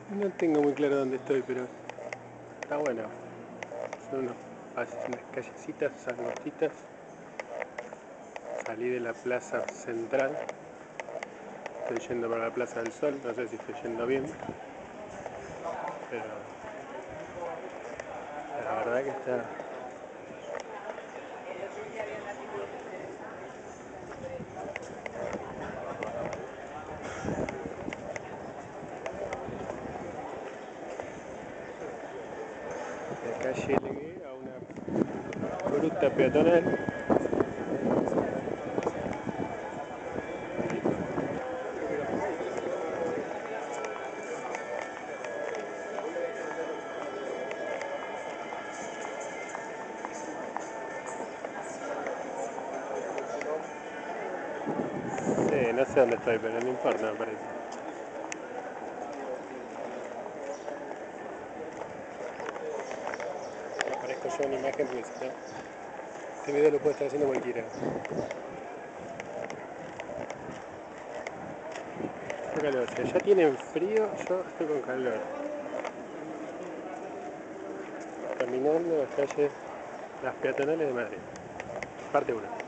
No tengo muy claro dónde estoy, pero está bueno. Son unas callecitas angostitas. Salí de la plaza central. Estoy yendo para la Plaza del Sol. No sé si estoy yendo bien, pero la verdad que está... De acá llegué a una ruta peatonal. Sí, no sé dónde estoy, pero no importa, me parece. Aparezco yo en imagen porque si no, este video lo puede estar haciendo cualquiera. Qué calor, si allá tienen frío, yo estoy con calor. Caminando las calles, las peatonales de Madrid. Parte 1.